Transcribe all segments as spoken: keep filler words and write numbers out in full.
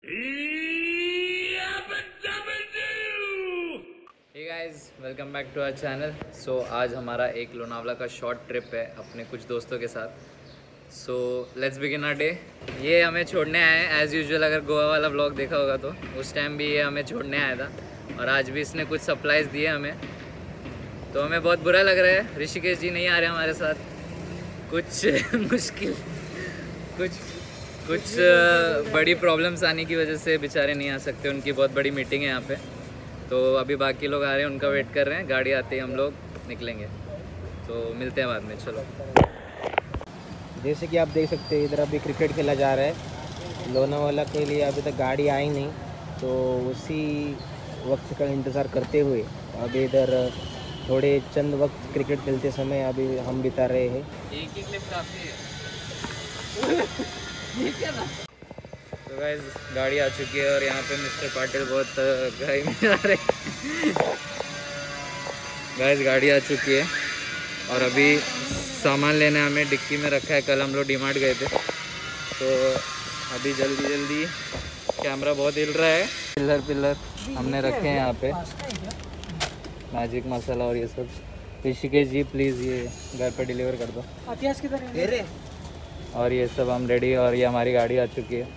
Hey guys, welcome back to our channel. So आज हमारा एक लोनावला का शॉर्ट ट्रिप है अपने कुछ दोस्तों के साथ। So let's begin our day. ये हमें छोड़ने आए हैं एज़ यूजुअल। अगर गोवा वाला व्लॉग देखा होगा तो उस टाइम भी ये हमें छोड़ने आया था और आज भी इसने कुछ सप्लाइज़ दिए हमें, तो हमें बहुत बुरा लग रहा है। ऋषिकेश जी नहीं आ रहे हमारे साथ, कुछ मुश्किल कुछ कुछ बड़ी प्रॉब्लम्स आने की वजह से बेचारे नहीं आ सकते। उनकी बहुत बड़ी मीटिंग है यहाँ पे, तो अभी बाकी लोग आ रहे हैं, उनका वेट कर रहे हैं। गाड़ी आते ही हम लोग निकलेंगे, तो मिलते हैं बाद में। चलो, जैसे कि आप देख सकते हैं इधर अभी क्रिकेट खेला जा रहा है। लोनावाला के लिए अभी तक गाड़ी आई नहीं, तो उसी वक्त का इंतज़ार करते हुए अभी इधर थोड़े चंद वक्त क्रिकेट खेलते समय अभी हम बिता रहे हैं। एक ही क्लिप काफ़ी है। तो गाइस, गाड़ी आ चुकी है और यहाँ पे मिस्टर पाटिल बहुत घाई में आ रहे हैं। गाइस, गाड़ी आ चुकी है और अभी सामान लेने हमें डिक्की में रखा है। कल हम लोग डीमार्ट गए थे, तो अभी जल्दी जल्दी कैमरा बहुत हिल रहा है। पिलर पिलर हमने रखे हैं यहाँ पे, मैजिक मसाला और ये सब। ऋषिकेश जी प्लीज़ ये घर पे डिलीवर कर दो। और ये सब हम रेडी, और ये हमारी गाड़ी आ चुकी है।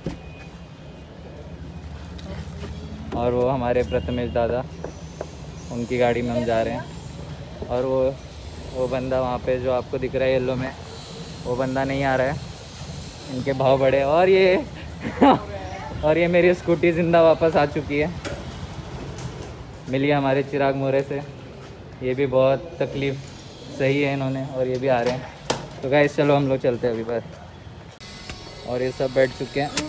और वो हमारे प्रथमेश दादा, उनकी गाड़ी में हम जा रहे हैं। और वो वो बंदा वहाँ पे जो आपको दिख रहा है येलो में, वो बंदा नहीं आ रहा है, इनके भाव बढ़े। और ये और ये मेरी स्कूटी ज़िंदा वापस आ चुकी है, मिली हमारे चिराग मोरे से। ये भी बहुत तकलीफ़ सही है इन्होंने, और ये भी आ रहे हैं। तो गाइस चलो हम लोग चलते हैं अभी बाहर। और ये सब बैठ चुके हैं।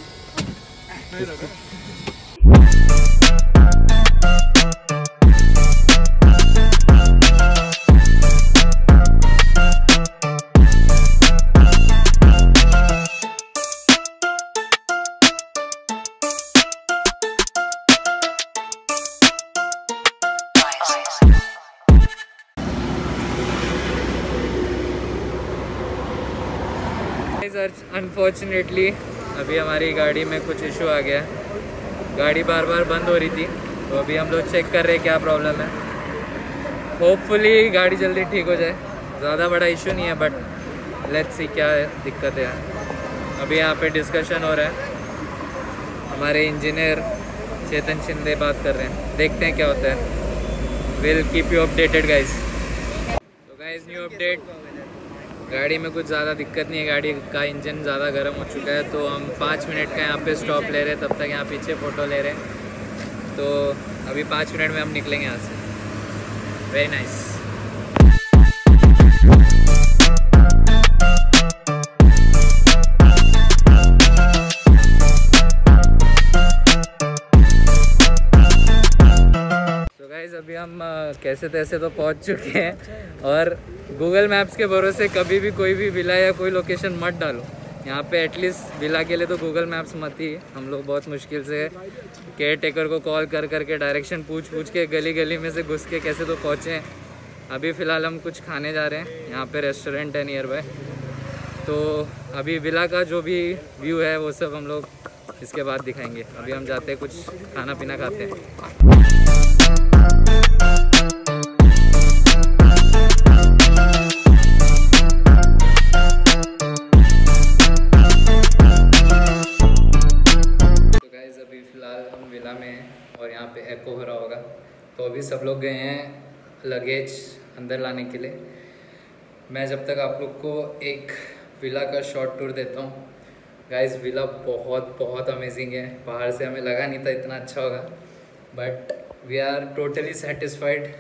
अनफॉर्चुनेटली अभी हमारी गाड़ी में कुछ इशू आ गया है। गाड़ी बार बार बंद हो रही थी, तो अभी हम लोग चेक कर रहे हैं क्या प्रॉब्लम है। होपफुली गाड़ी जल्दी ठीक हो जाए। ज़्यादा बड़ा इशू नहीं है, बट लेट्स सी क्या दिक्कत है। अभी यहाँ पे डिस्कशन हो रहा है, हमारे इंजीनियर चेतन शिंदे बात कर रहे हैं, देखते हैं क्या होता है। Will keep you updated guys. तो गाइज, न्यू अपडेट, गाड़ी में कुछ ज़्यादा दिक्कत नहीं है। गाड़ी का इंजन ज़्यादा गर्म हो चुका है, तो हम पाँच मिनट का यहाँ पे स्टॉप ले रहे हैं। तब तक यहाँ पीछे फ़ोटो ले रहे हैं, तो अभी पाँच मिनट में हम निकलेंगे यहाँ से। Very nice. तो गाइस, अभी हम कैसे तैसे तो पहुँच चुके हैं, और गूगल मैप्स के भरोसे कभी भी कोई भी विला या कोई लोकेशन मत डालो। यहाँ पे एटलीस्ट विला के लिए तो गूगल मैप्स मत ही। हम लोग बहुत मुश्किल से केयर टेकर को कॉल कर करके डायरेक्शन पूछ पूछ के गली गली में से घुस के कैसे तो पहुँचे हैं। अभी फ़िलहाल हम कुछ खाने जा रहे हैं, यहाँ पे रेस्टोरेंट है नियर बाय। तो अभी विला का जो भी व्यू है वो सब हम लोग इसके बाद दिखाएंगे। अभी हम जाते हैं, कुछ खाना पीना खाते हैं। विला में हैं और यहाँ पे एको हो रहा होगा, तो अभी सब लोग गए हैं लगेज अंदर लाने के लिए। मैं जब तक आप लोग को एक विला का शॉर्ट टूर देता हूँ। गाइस, विला बहुत बहुत अमेजिंग है। बाहर से हमें लगा नहीं था इतना अच्छा होगा, but we are totally satisfied.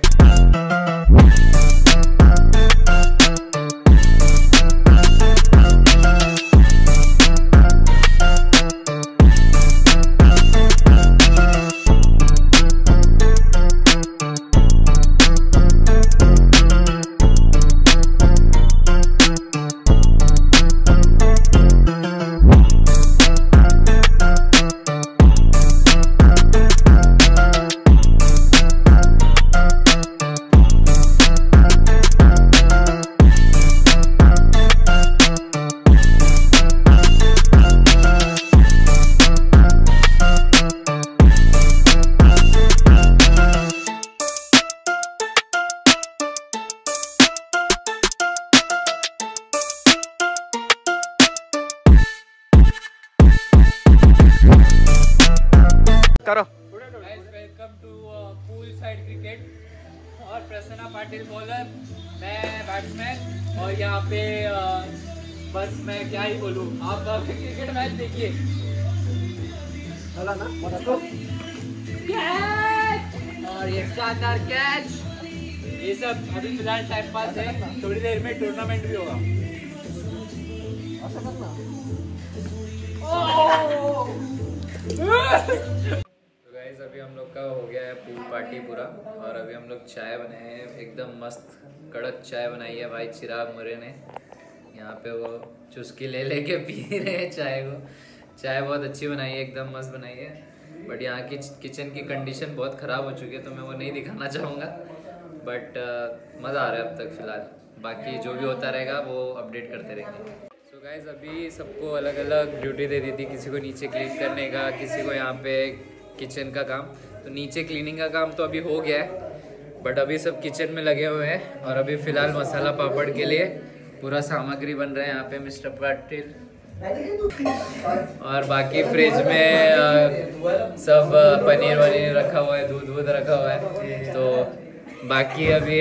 करो। Welcome to poolside cricket और प्रसन्ना पाटिल बॉलर, मैं बैट्समैन और यहाँ पे uh, बस मैं क्या ही बोलूँ, आप क्रिकेट मैच देखिए। चला ना तो कैच और ये शानदार कैच, ये सब अभी फिलहाल टाइम पास है, थोड़ी देर में टूर्नामेंट भी होगा। तो गाइस अभी हम लोग का हो गया है पूल पार्टी पूरा और अभी हम लोग चाय बनाए हैं, एकदम मस्त कड़क चाय बनाई है भाई चिराग मुरे ने। यहाँ पे वो चुस्की ले लेके पी रहे हैं चाय को। चाय बहुत अच्छी बनाई है, एकदम मस्त बनाई है, बट यहाँ की किचन की कंडीशन बहुत ख़राब हो चुकी है तो मैं वो नहीं दिखाना चाहूँगा, बट uh, मज़ा आ रहा है अब तक फ़िलहाल। बाकी जो भी होता रहेगा वो अपडेट करते रहेंगे। सो so गाइस अभी सबको अलग अलग ड्यूटी दे दी थी, किसी को नीचे क्लीन करने का, किसी को यहाँ पे किचन का काम। तो नीचे क्लीनिंग का काम तो अभी हो गया है, बट अभी सब किचन में लगे हुए हैं और अभी फ़िलहाल मसाला पापड़ के लिए पूरा सामग्री बन रहा है यहाँ पे मिस्टर पाटिल। और बाकी फ्रिज में आ, सब पनीर वनीर रखा हुआ है, दूध वूध रखा हुआ है, तो बाकी अभी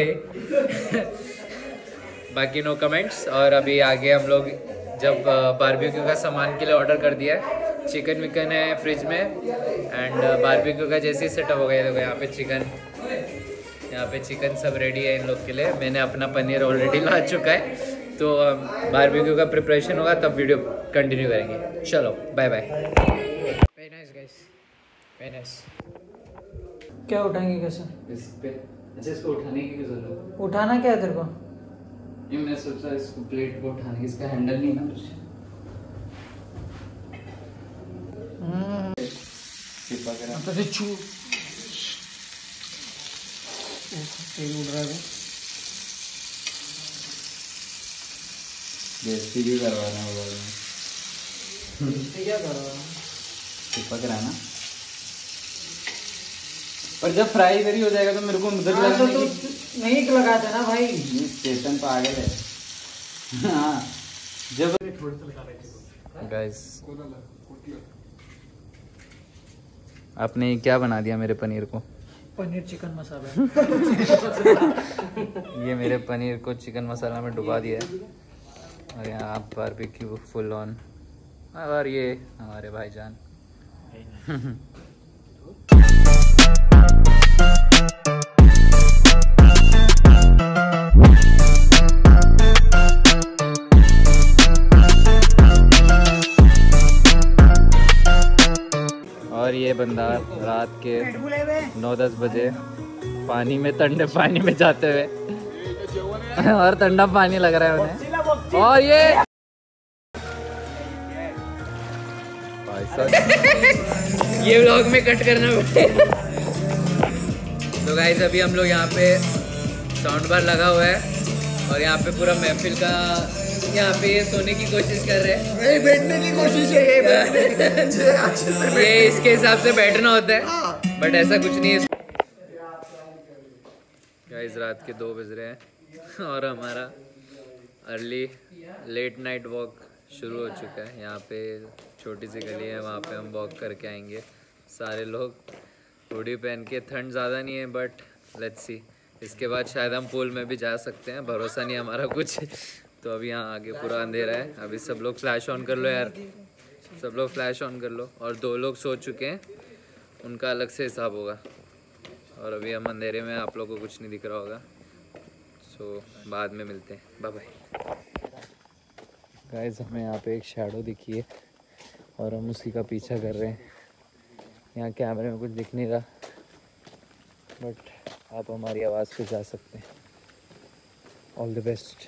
बाकी नो कमेंट्स। और अभी आगे हम लोग जब बारबेक्यू का सामान के लिए ऑर्डर कर दिया है, चिकन विकन है फ्रिज में एंड बारबेक्यू का जैसे ही सेटअप हो गया, देखो यहाँ पे चिकन, यहाँ पे चिकन सब रेडी है इन लोग के लिए। मैंने अपना पनीर ऑलरेडी ला चुका है, तो बारबेक्यू का प्रिपरेशन होगा तब वीडियो कंटिन्यू करेंगे। चलो bye bye. Very nice guys, very nice. क्या उठाएंगे कैसे? इस पे अच्छा, इसको उठाने की जरूरत है? उठाना क्या है तेरे को? ये मैं सोचा इसको प्लेट को उठाने, इसका हैंडल नहीं ना कुछ। हम्म चिपक रहा है तो से छू तेल उड़ रहा है। बेइज्जती भी करवाना होगा। क्या कर रहा है? चिपक रहा है ना, पर जब फ्राई इधर ही हो जाएगा तो मेरे को उधर हाँ, लगाने तो की... तो नहीं लगा था ना भाई, स्टेशन पर आगे है। हाँ जब गाइस आपने क्या बना दिया मेरे पनीर को? पनीर चिकन मसाला। ये मेरे पनीर को चिकन मसाला में डुबा दिया है और यहाँ आप बारबेक्यू फुल ऑन। और ये हमारे भाईजान। और ये बंदा रात के नौ दस बजे पानी में, ठंडे पानी में जाते हुए और ठंडा पानी लग रहा है उन्हें। और ये ये व्लॉग में कट करना पड़ेगा। तो गाइस अभी हम लोग यहाँ पे साउंड बार लगा हुआ है और यहाँ पे पूरा महफिल का, यहाँ पे ये सोने की कोशिश कर रहे हैं, बैठने की कोशिश है ये। ये इसके हिसाब से बैठना होता है, बट ऐसा कुछ नहीं है। गाइस रात के दो बज रहे हैं और हमारा अर्ली लेट नाइट वॉक शुरू हो चुका है। यहाँ पे छोटी सी गली है, वहाँ पे हम वॉक करके आएंगे सारे लोग हुडी पहन के। ठंड ज़्यादा नहीं है बट लेट्स सी, इसके बाद शायद हम पूल में भी जा सकते हैं, भरोसा नहीं हमारा कुछ। तो अभी यहाँ आगे पूरा अंधेरा है, अभी सब लोग फ्लैश ऑन कर लो यार, सब लोग फ्लैश ऑन कर लो। और दो लोग सो चुके हैं, उनका अलग से हिसाब होगा। और अभी हम अंधेरे में, आप लोगों को कुछ नहीं दिख रहा होगा, सो बाद में मिलते हैं, बाय बाय। गाइस हमें यहाँ पे एक शैडो दिखी है और हम उसी का पीछा कर रहे हैं। यहाँ कैमरे में कुछ दिख नहीं रहा, बट आप हमारी आवाज़ पे जा सकते हैं। All the best.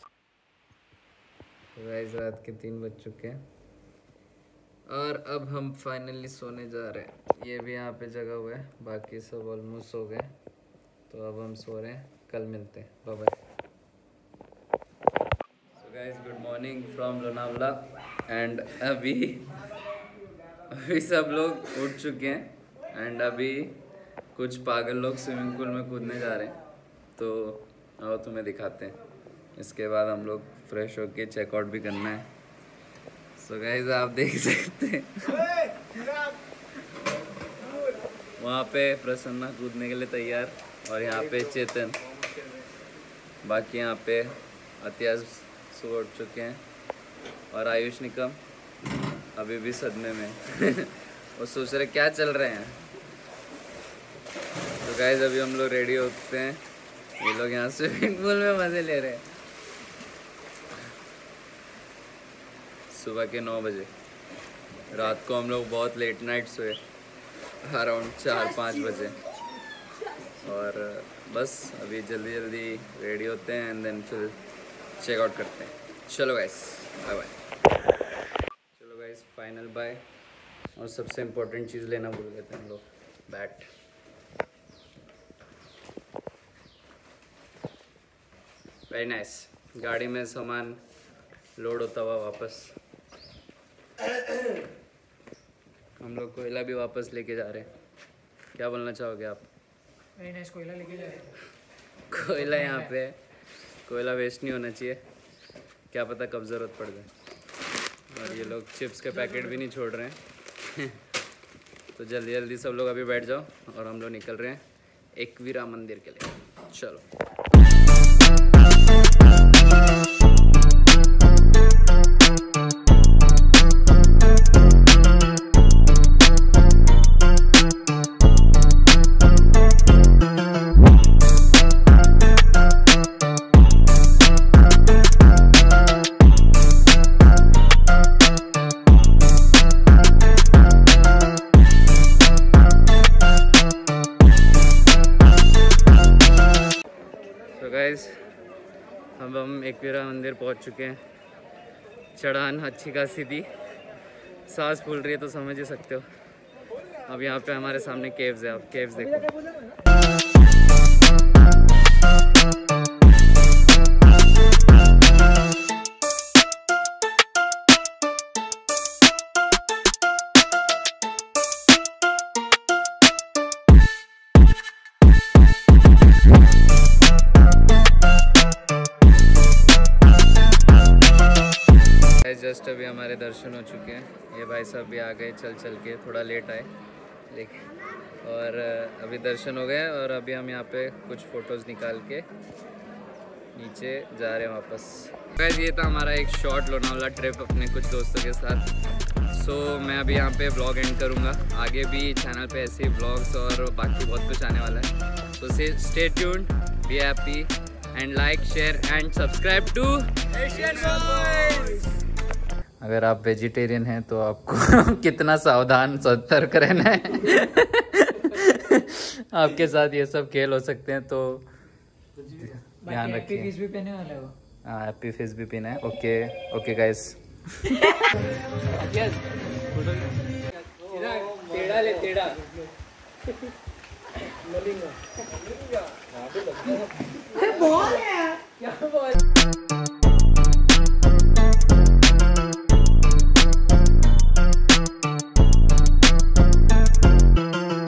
गाइस रात के तीन बज चुके हैं और अब हम फाइनली सोने जा रहे हैं। ये भी यहाँ पे जगह हुआ है, बाकी सब ऑलमोस्ट सो गए, तो अब हम सो रहे हैं, कल मिलते हैं, bye bye. So guys good morning from Lonavala and अभी अभी सब लोग उठ चुके हैं एंड अभी कुछ पागल लोग स्विमिंग पूल में कूदने जा रहे हैं, तो आओ तुम्हें दिखाते हैं। इसके बाद हम लोग फ्रेश होके चेकआउट भी करना है। सो so गाइस आप देख सकते हैं वहाँ पे प्रसन्ना कूदने के लिए तैयार और यहाँ पे चेतन, बाकी यहाँ पे अत्याज सो उठ चुके हैं और आयुष निकम अभी भी सदमे में वो सोच रहे क्या चल रहे हैं। तो गाइस अभी हम लोग रेडी होते हैं, ये लोग यहाँ स्विमिंग पूल में मज़े ले रहे हैं। सुबह के नौ बजे, रात को हम लोग बहुत लेट नाइट सोए, अराउंड चार पाँच बजे, और बस अभी जल्दी जल्दी रेडी होते हैं एंड देन फिर चेकआउट करते हैं। चलो गाइस बाय बाय। चलो गाइस फाइनल बाय। और सबसे इम्पोर्टेंट चीज़ लेना भूल गए थे हम लोग, बैट। Very nice. गाड़ी में सामान लोड होता हुआ वापस हम लोग कोयला भी वापस लेके जा रहे हैं। क्या बोलना चाहोगे आप? वेरी नाइस, कोयला लेके जा रहे हैं। कोयला यहाँ पे, कोयला वेस्ट नहीं होना चाहिए, क्या पता कब ज़रूरत पड़ जाए। और ये लोग चिप्स के पैकेट भी नहीं छोड़ रहे हैं तो जल्दी जल्दी सब लोग अभी बैठ जाओ और हम लोग निकल रहे हैं एकवीरा मंदिर के लिए। चलो अब हम एकवीरा मंदिर पहुंच चुके हैं। चढ़ान अच्छी खासी थी, सांस फूल रही है तो समझ ही सकते हो। अब यहाँ पे हमारे सामने केव्स है, आप केव्स देखो। जस्ट अभी हमारे दर्शन हो चुके हैं। ये भाई साहब भी आ गए चल चल के, थोड़ा लेट आए लेकिन, और अभी दर्शन हो गए और अभी हम यहाँ पे कुछ फ़ोटोज़ निकाल के नीचे जा रहे हैं वापस। गाइस ये था हमारा एक शॉर्ट लोनावाला ट्रिप अपने कुछ दोस्तों के साथ। सो so, मैं अभी यहाँ पे ब्लॉग एंड करूँगा। आगे भी चैनल पे ऐसे ही ब्लॉग्स और बाकी बहुत कुछ आने वाला है। So stay tuned, be happy and like share and subscribe to Asian boys. अगर आप वेजिटेरियन हैं तो आपको कितना सावधान सतर्क रहना है आपके साथ ये सब खेल हो सकते हैं, तो ध्यान रखिए। हैप्पी फेस भी पहने वाला है वो। हाँ हैप्पी फेस भी पहना है। Okay okay guys. टेढ़ा ले टेढ़ा